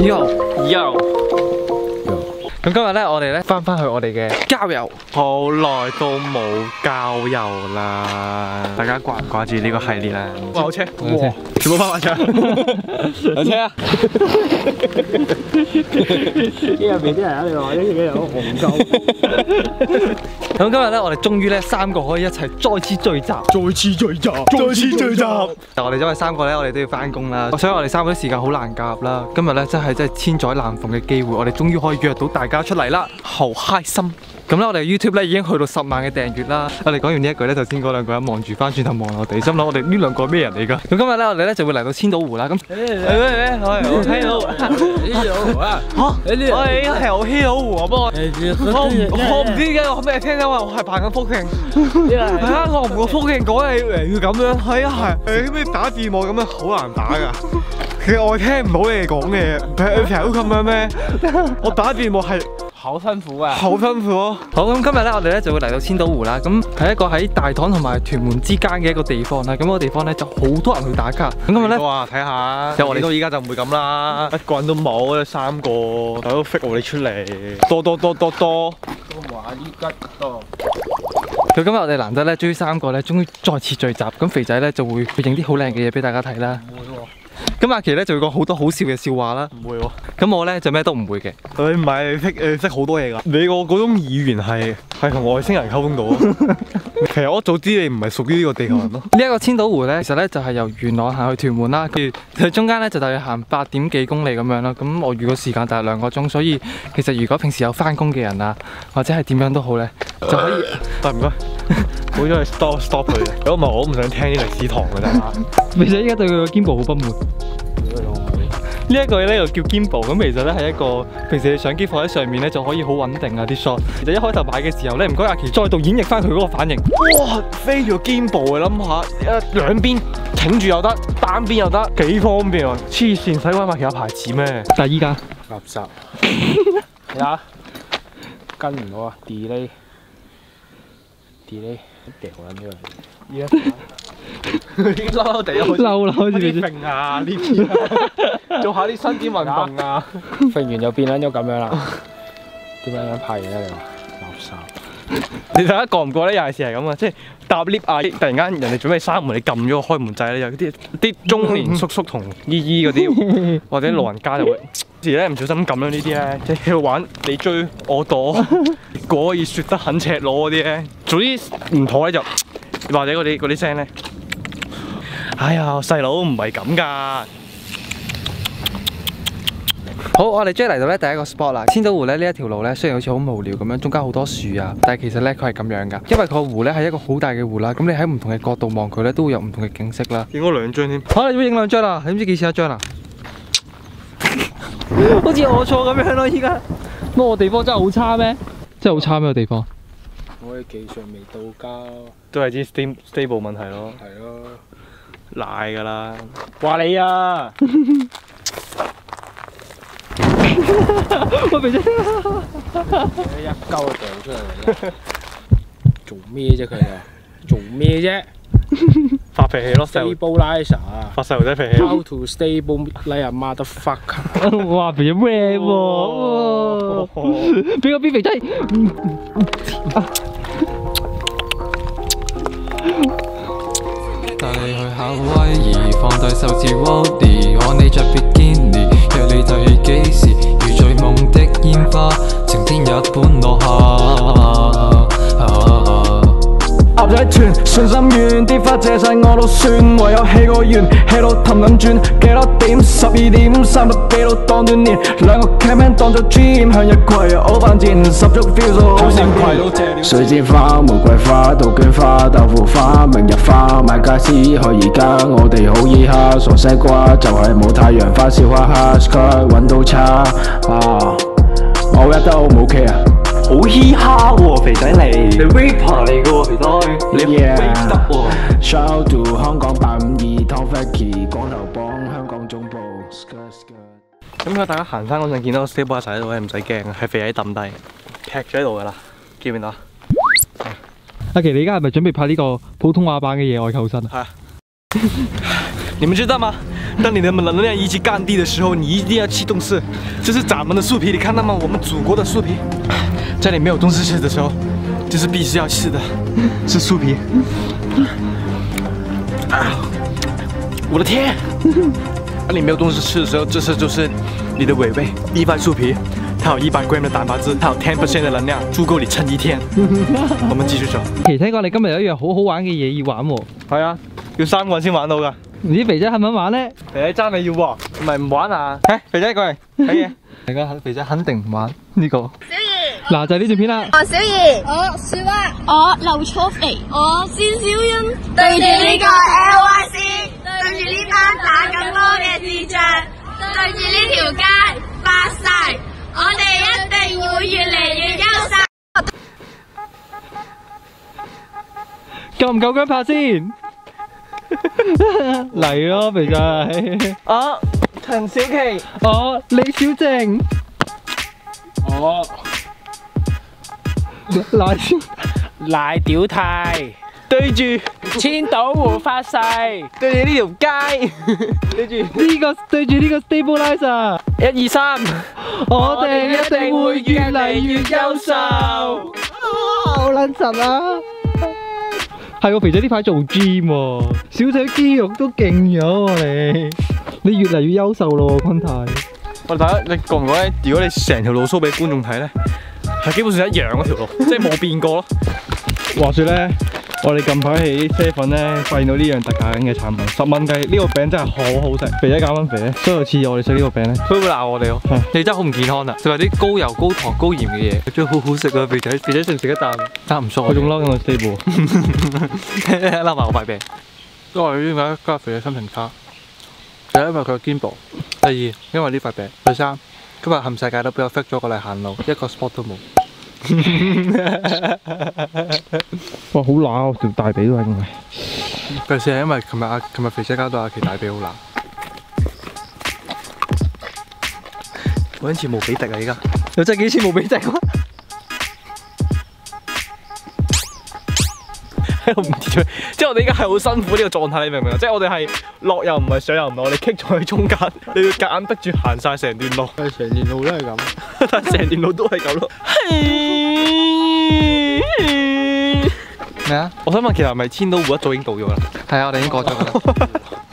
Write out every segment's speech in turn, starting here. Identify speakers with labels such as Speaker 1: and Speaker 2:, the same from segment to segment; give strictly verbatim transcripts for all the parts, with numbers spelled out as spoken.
Speaker 1: Yo Yo。咁今日咧，我哋咧翻翻去我哋嘅郊遊，好耐都冇郊遊啦。大家掛唔掛住呢個系列啊？哇！有車，哇！全部翻返場，有車啊！
Speaker 2: 呢入邊啲人喺度話：呢幾日好戇鳩。
Speaker 1: 咁今日咧，我哋終於咧三個可以一齊再次聚集，
Speaker 2: 再次聚集，再次聚集。
Speaker 1: 但我哋因為三個咧，我哋都要翻工啦，所以我哋三個啲時間好難夾啦。今日咧真係真係千載難逢嘅機會，我哋終於可以約到大家出嚟啦，好開心！咁咧，我哋 YouTube 咧已經去到十萬嘅訂閱啦。我哋講完呢一句咧，頭先嗰兩個人望住翻轉頭望我哋，心諗我哋呢兩個係咩人嚟㗎？咁今日咧，我哋咧就會嚟到千島湖啦。咁，誒誒誒，我係千島湖，千島湖啊！嚇，我哋應該係我千島湖啊，不過我我唔知嘅，我咩聽緊話我係扮緊福慶，係啊，我唔個福慶講嘢要咁樣，係啊係，誒咩打字幕咁樣好難打㗎。其實我聽唔到你哋講嘅嘢，成日都咁樣咩？我打字幕係。
Speaker 2: 好辛苦啊！
Speaker 1: 好辛苦咯！好，咁今日咧，我哋咧就會嚟到千島湖啦。咁係一個喺大棠同埋屯門之間嘅一個地方啦。咁嗰個地方咧就好多人去打卡。咁今日咧，哇，睇下，有我哋到依家就唔會咁啦，一個人都冇，三個，大家都 fit 我哋出嚟，多多多多多。
Speaker 2: 都話呢吉多。
Speaker 1: 咁今日我哋難得咧，終於三個咧，終於再次聚集。咁肥仔咧就會去影啲好靚嘅嘢俾大家睇啦。
Speaker 2: 唔會喎。
Speaker 1: 咁阿琪咧就會講好多好笑嘅笑話啦。
Speaker 2: 唔會喎。
Speaker 1: 咁我咧就咩都唔會嘅。你唔係識誒識好多嘢㗎？你個嗰種語言係係同外星人溝通到。其實我早知你唔係屬於呢個地球人咯。呢一個千島湖咧，其實咧就係由元朗行去屯門啦。跟住佢中間咧就大約行八點幾公里咁樣啦。咁我預個時間大約兩個鐘，所以其實如果平時有翻工嘅人啊，或者係點樣都好咧，就可以。得唔該。好咗去 stop stop 佢。如果唔係我都唔想聽啲歷史堂㗎咋。其實依家對佢個肩部好不滿。呢一個咧又叫 gimbal，咁其實咧係一個平時你相機放喺上面咧就可以好穩定啊啲 shot。其實一開頭擺嘅時候咧，唔該阿琪再度演繹翻佢嗰個反應。哇，飛住個 gimbal 啊！諗下，一兩邊挺住又得，單邊又得，幾方便啊！黐線，使鬼買其他牌子咩？但係依家
Speaker 2: 垃圾。睇下，跟唔到啊 ！delay，delay， 掉緊呢個。依家。嬲嬲地，
Speaker 1: 嬲啦，好似你
Speaker 2: 揈下呢啲，做下啲身體運動啊，揈完又變緊咗咁樣啦。點樣樣拍嘢咧？你話垃圾。
Speaker 1: 你睇下覺唔覺咧？有陣時係咁啊，即係搭 lift 啊，突然間人哋準備閂門，你撳咗個開門掣咧，有啲啲中年叔叔同姨姨嗰啲，或者老人家就會，有時咧唔小心撳咗呢啲咧，即係喺度玩你追我躲，果然説得很赤裸嗰啲咧，總之唔妥咧就，或者嗰啲嗰啲聲咧。哎呀，細佬唔係咁噶。好，我哋終於嚟到咧第一個 spot 啦。千島湖咧呢一條路咧，雖然好似好無聊咁樣，中間好多樹啊，但係其實咧佢係咁樣噶。因為個湖咧係一個好大嘅湖啦，咁你喺唔同嘅角度望佢咧，都會有唔同嘅景色啦。影咗兩張添。好，你要影兩張啦？你唔知幾錢一張啊？好似我錯咁樣咯，依家。乜我地方真係好差咩？真係好差咩個地方？
Speaker 2: 我嘅技術未到家。
Speaker 1: 都係啲 stable stable 問題咯。
Speaker 2: 係咯。
Speaker 1: 賴㗎啦！
Speaker 2: 話你啊！我俾咗一鳩掉出嚟，做咩啫佢哋？做咩啫？
Speaker 1: 發脾氣咯
Speaker 2: ！Stabilizer
Speaker 1: 發細路仔脾氣。
Speaker 2: How to stable like a motherfucker？
Speaker 1: 哇！俾咗咩喎？俾個 B 肥仔。帶你去夏威夷，放低手指 Wally， 看你着比堅尼，約你就去幾時？如醉夢的煙花，晴天一般落下。鴨仔團，信心軟，啲花謝晒我都算，唯有起個願，起到氹撚轉，幾多點？十二點三百幾度當鍛鍊，兩個 campaign 當作 dream， 向日葵好犯賤，十足 feel 數好閃葵到謝。水仙花、玫瑰花、杜鵑花、豆腐花、明日花，買家私去而家，我哋好依哈，傻西瓜就係冇太陽花，笑哈哈 sky 揾到差啊！我一得我冇 care 啊！好嘻哈喎，肥仔你，你 rapper 嚟嘅喎，肥仔，你 rap 得喎。Shout out to 香港八五二 Tom Fakie 光頭幫香港總部。咁如果大家行山嗰陣見到個 stabilizer 喺度咧，唔使驚啊，係肥仔抌低，劈咗喺度噶啦，見唔見到啊？阿琪，你而家係咪準備拍呢個普通話版嘅野外求生啊？係啊。你們知道嗎？
Speaker 3: 当你的能量一级干地的时候，你一定要吃东西。这是咱们的树皮，你看到吗？我们祖国的树皮。在你没有东西吃的时候，这是必须要吃的，是树皮。啊、我的天！当你没有东西吃的时候，这是就是你的尾味，一块树皮。 它有一百 gram 的蛋白質，它有 ten percent 的能量，足夠你撐一天。我們繼續做。
Speaker 1: 其實聽講你今日有一樣好好玩嘅嘢要玩喎。
Speaker 3: 係啊，要三個人先玩到㗎。
Speaker 1: 唔知肥仔肯唔肯玩咧？
Speaker 3: 肥仔爭你要喎，唔係唔玩啊？誒，肥仔過嚟睇嘢。
Speaker 1: 大家肥仔肯定唔玩呢個。小儀。嗱就係呢段片啦。
Speaker 4: 我小儀，我小蛙，我劉楚肥，我薛小欣。對住呢個 L Y C， 對住呢班打緊波嘅智障，對住呢條街發誓。 我哋一定會越嚟越優秀。
Speaker 1: 夠唔夠姜拍先？嚟咯，肥仔。
Speaker 3: 我陳小琪，
Speaker 1: 我李小靜，
Speaker 2: 我
Speaker 1: 賴小
Speaker 2: 賴屌太，
Speaker 3: 對住
Speaker 2: 千島湖發誓，
Speaker 3: 對住呢條街，對住
Speaker 1: 呢個對住呢個 stabilizer。
Speaker 3: 一二三，
Speaker 1: 我哋一定會越嚟越優秀。好撚實啊！係喎，肥仔呢排做 gym 喎，小姐肌肉都勁咗喎你。你越嚟越優秀咯，坤太。
Speaker 3: 喂，大家你覺唔覺得？如果你成條路 show 俾觀眾睇咧，係基本上一樣嗰條路，即係冇變過咯。話說咧。 我哋近排喺 seven 咧發現到呢樣特價緊嘅產品，十蚊雞呢個餅真係好好食，肥仔減蚊肥咧，所以有次我哋食呢個餅咧，佢會鬧我哋咯。你真係好唔健康啊！食埋啲高油、高糖、高鹽嘅嘢，最好好食啊！肥仔，肥仔食唔食得啖？得唔錯。我仲嬲緊個 stable， 嬲埋我塊餅。因為點解今日肥仔心情差？第一因為佢肩膊，第二因為呢塊餅，第三今日冚世界都俾我 fit 咗過嚟行路，一個 spot 都冇。
Speaker 1: 哇，好乸！條大髀都係咁嘅。
Speaker 3: 第四係因為琴日阿琴日肥仔搞到阿奇大髀好乸。我好似無比敵啊！而家
Speaker 1: 又真係幾似無比敵喎。
Speaker 3: 我唔知做咩，即係我哋而家係好辛苦呢個狀態，你明唔明啊？即係我哋係落又唔係上又唔係，我哋棘咗喺中間，你要夾硬逼住行晒成段路。
Speaker 2: 係成段路都係咁，
Speaker 3: 但係成段路都係咁咯。
Speaker 1: 咩啊？
Speaker 3: 我想問，其實係咪千島湖一早已經到咗啦？
Speaker 1: 係啊，我哋已經過咗㗎啦。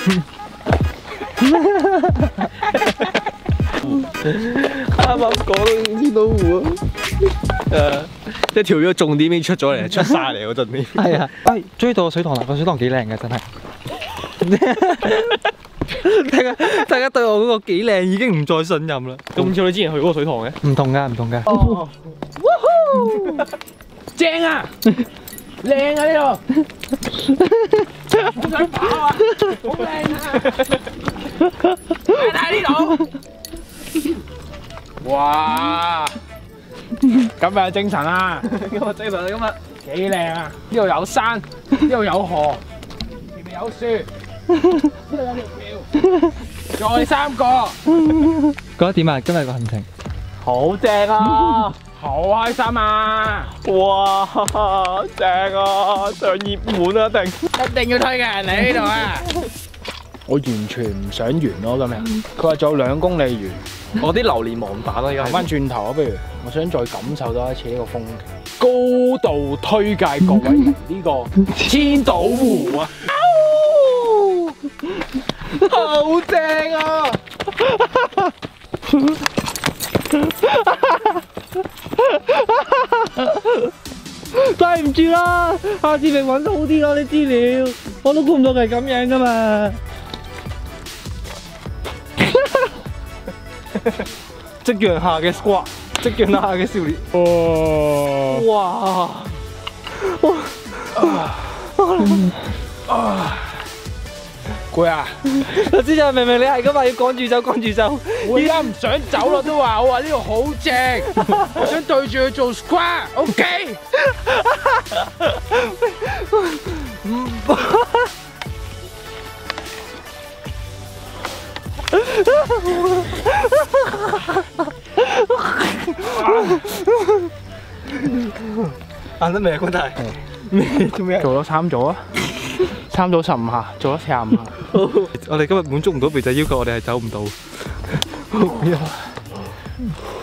Speaker 3: 啱啱講到千島湖啊！誒，一條魚重點已經出咗嚟，出晒嚟嗰陣邊。
Speaker 1: 係啊，喂，終於到個水塘啦！個水塘幾靚嘅，真係。大家大家對我嗰個幾靚已經唔再信任啦。
Speaker 3: 咁似你之前去嗰個水塘嘅？
Speaker 1: 唔同㗎，唔同㗎。
Speaker 2: 哦，正啊，靚啊呢度，好想跑啊，好靚啊！睇睇呢度，哇！今日精神啊！
Speaker 3: 今日精神啊！今日
Speaker 2: 幾靚啊！呢度有山，呢度有河，前面有樹，呢度有條橋，再三個。
Speaker 1: 覺得點啊？今日個行程
Speaker 2: 好正啊！好開心啊！
Speaker 3: 哇，正啊！上熱門啊，一定
Speaker 2: 一定要推介嚟呢度啊！我完全唔想完咯，今日佢話仲有兩公里完。
Speaker 3: 我啲榴蓮王蛋啦，而家
Speaker 2: 行翻轉頭啊，不如我想再感受多一次呢個風景，高度推介各位嚟呢個千島湖啊！
Speaker 3: 好正啊！
Speaker 1: 對唔住啦，下次咪揾好啲咯啲資料，我都估唔到係咁樣噶嘛。
Speaker 3: 夕陽下嘅 squat， 夕陽下嘅少年。
Speaker 2: 哦，
Speaker 3: 哇！哇！
Speaker 2: 攰啊！
Speaker 1: 我知就明明你係咁話要趕住走，趕住走。
Speaker 2: 我而家唔想走啦，都話我話呢度好正，我想對住佢做 squat，OK？
Speaker 3: 行得未啊，君大？咩做咩？
Speaker 2: 做咗三組啊！ 差唔多十五下，做咗四十五下。
Speaker 3: 我哋今日滿足唔到肥仔要求，我哋係走唔到。